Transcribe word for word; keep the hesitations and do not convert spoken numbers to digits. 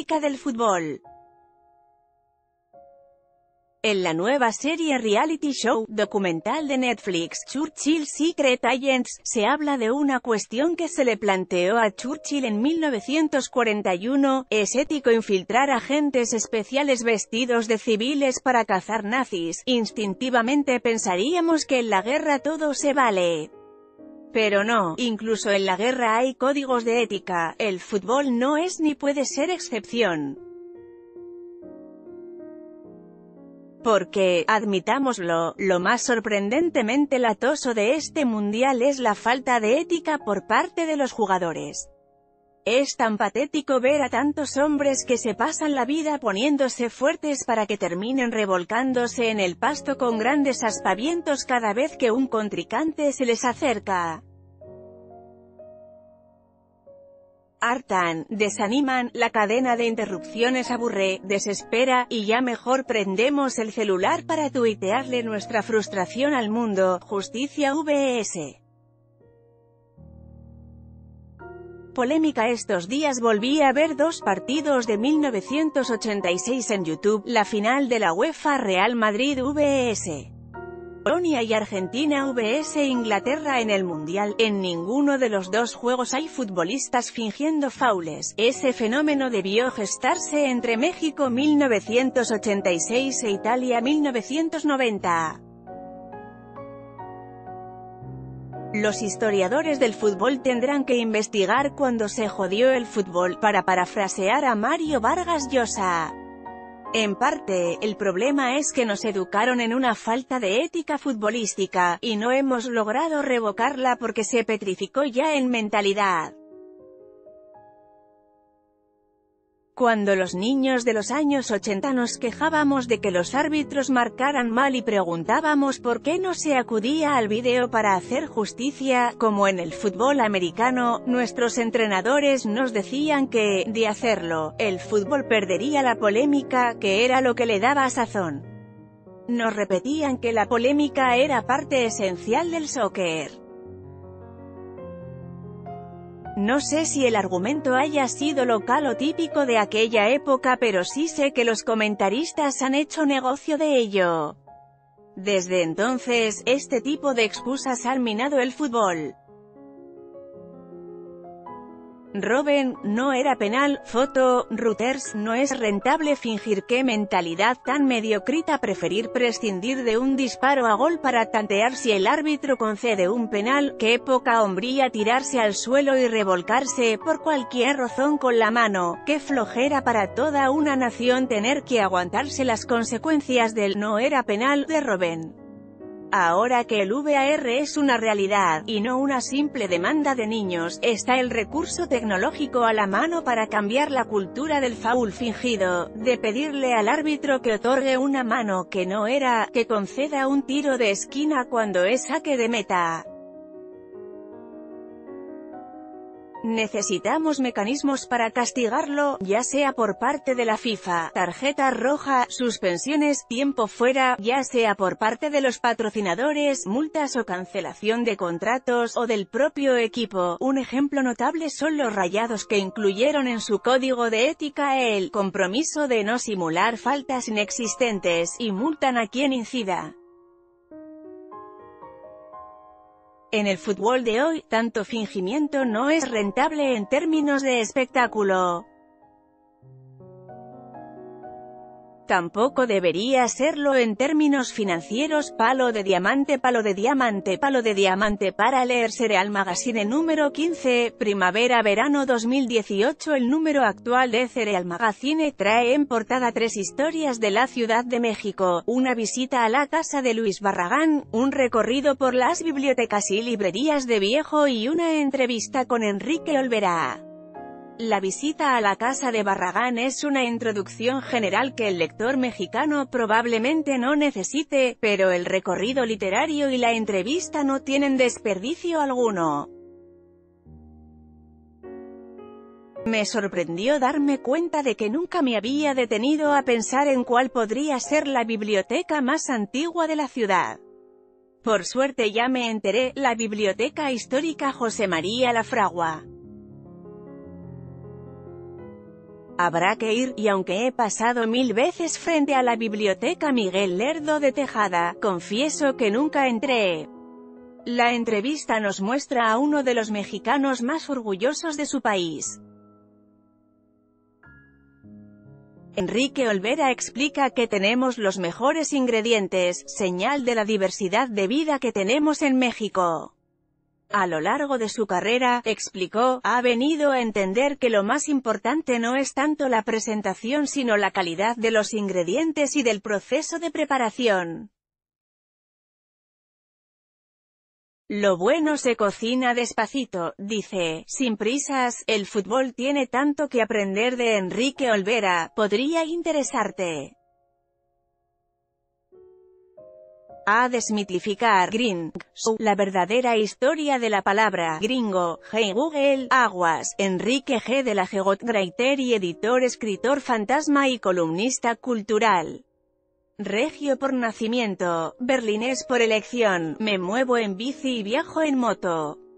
ética del fútbol. En la nueva serie reality show, documental de Netflix, Churchill Secret Agents, se habla de una cuestión que se le planteó a Churchill en mil novecientos cuarenta y uno, ¿es ético infiltrar agentes especiales vestidos de civiles para cazar nazis? Instintivamente pensaríamos que en la guerra todo se vale. Pero no, incluso en la guerra hay códigos de ética, el fútbol no es ni puede ser excepción. Porque, admitámoslo, lo más sorprendentemente latoso de este mundial es la falta de ética por parte de los jugadores. Es tan patético ver a tantos hombres que se pasan la vida poniéndose fuertes para que terminen revolcándose en el pasto con grandes aspavientos cada vez que un contrincante se les acerca. Hartan, desaniman, la cadena de interrupciones aburre, desespera, y ya mejor prendemos el celular para tuitearle nuestra frustración al mundo. Justicia vs. Polémica. Estos días volví a ver dos partidos de mil novecientos ochenta y seis en YouTube, la final de la UEFA, Real Madrid vs. Polonia y Argentina vs Inglaterra en el Mundial. En ninguno de los dos juegos hay futbolistas fingiendo faules. Ese fenómeno debió gestarse entre México mil novecientos ochenta y seis e Italia mil novecientos noventa. Los historiadores del fútbol tendrán que investigar cuándo se jodió el fútbol, para parafrasear a Mario Vargas Llosa. En parte, el problema es que nos educaron en una falta de ética futbolística, y no hemos logrado revocarla porque se petrificó ya en mentalidad. Cuando los niños de los años ochenta nos quejábamos de que los árbitros marcaran mal y preguntábamos por qué no se acudía al vídeo para hacer justicia, como en el fútbol americano, nuestros entrenadores nos decían que, de hacerlo, el fútbol perdería la polémica, que era lo que le daba sazón. Nos repetían que la polémica era parte esencial del soccer. No sé si el argumento haya sido local o típico de aquella época, pero sí sé que los comentaristas han hecho negocio de ello. Desde entonces, este tipo de excusas han minado el fútbol. Robben, no era penal. Foto, Reuters. No es rentable fingir. Qué mentalidad tan mediocrita preferir prescindir de un disparo a gol para tantear si el árbitro concede un penal. Qué poca hombría tirarse al suelo y revolcarse por cualquier rozón con la mano. Qué flojera para toda una nación tener que aguantarse las consecuencias del «no era penal» de Robben. Ahora que el V A R es una realidad, y no una simple demanda de niños, está el recurso tecnológico a la mano para cambiar la cultura del foul fingido, de pedirle al árbitro que otorgue una mano que no era, que conceda un tiro de esquina cuando es saque de meta. Necesitamos mecanismos para castigarlo, ya sea por parte de la FIFA, tarjeta roja, suspensiones, tiempo fuera, ya sea por parte de los patrocinadores, multas o cancelación de contratos, o del propio equipo. Un ejemplo notable son los Rayados, que incluyeron en su código de ética el compromiso de no simular faltas inexistentes, y multan a quien incida. En el fútbol de hoy, tanto fingimiento no es rentable en términos de espectáculo. Tampoco debería serlo en términos financieros. Palo de diamante, palo de diamante, palo de diamante. Para leer Cereal Magazine número quince, primavera-verano dos mil dieciocho. El número actual de Cereal Magazine trae en portada tres historias de la Ciudad de México, una visita a la casa de Luis Barragán, un recorrido por las bibliotecas y librerías de Viejo y una entrevista con Enrique Olvera. La visita a la casa de Barragán es una introducción general que el lector mexicano probablemente no necesite, pero el recorrido literario y la entrevista no tienen desperdicio alguno. Me sorprendió darme cuenta de que nunca me había detenido a pensar en cuál podría ser la biblioteca más antigua de la ciudad. Por suerte ya me enteré, la Biblioteca Histórica José María Lafragua. Habrá que ir, y aunque he pasado mil veces frente a la biblioteca Miguel Lerdo de Tejada, confieso que nunca entré. La entrevista nos muestra a uno de los mexicanos más orgullosos de su país. Enrique Olvera explica que tenemos los mejores ingredientes, señal de la diversidad de vida que tenemos en México. A lo largo de su carrera, explicó, ha venido a entender que lo más importante no es tanto la presentación sino la calidad de los ingredientes y del proceso de preparación. Lo bueno se cocina despacito, dice, sin prisas. El fútbol tiene tanto que aprender de Enrique Olvera, podría interesarte. A desmitificar Gringo, la verdadera historia de la palabra gringo. Hey Google, aguas. Enrique G. de la Gegot Writer y editor, escritor fantasma y columnista cultural. Regio por nacimiento, berlinés por elección, me muevo en bici y viajo en moto.